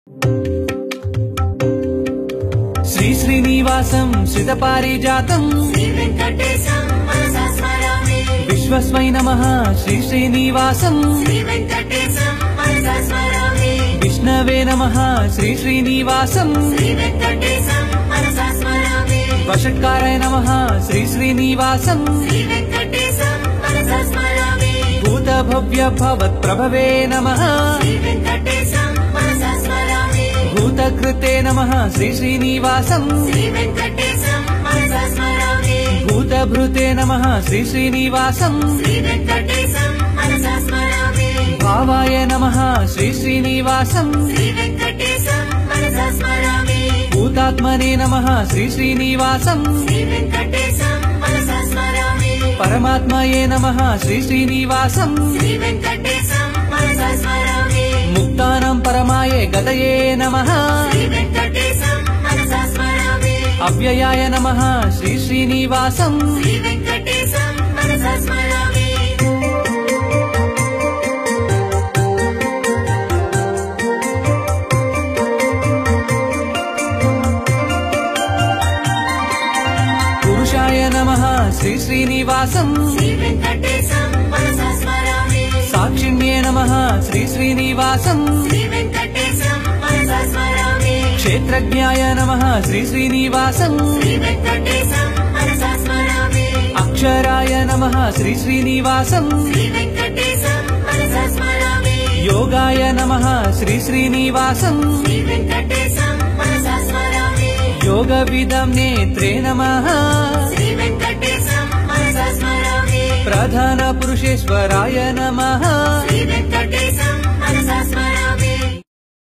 श्री श्रीनिवासं श्रितपारिजातं विश्वस्मै नमः श्री श्रीनिवासं विष्णवे नमः श्री श्रीनिवासं वषट्काराय नमः श्री श्रीनिवासं भूतभव्य भवत्प्रभवे नमः भूतकृते नमः श्री श्रीनिवासं भूतभृते नमः श्री श्रीनिवासं भावाय नमः श्री श्रीनिवासं भूतात्मने नमः श्री श्रीनिवासं परमात्मये नमः श्री श्रीनिवासं मुक्तानां परमाये गतये नमः अव्ययाय नमः श्री श्रीनिवासं पुरुषाय नमः श्री श्रीनिवासं साक्षिण्ये नमः श्री श्रीनिवासं क्षेत्रज्ञाय नमः श्री श्रीनिवासं अक्षराय नमः श्री श्रीनिवासं योगाय नमः श्री श्रीनिवासं योगविदं नेत्रे नमः प्रधान पुरुषेश्वराय नमः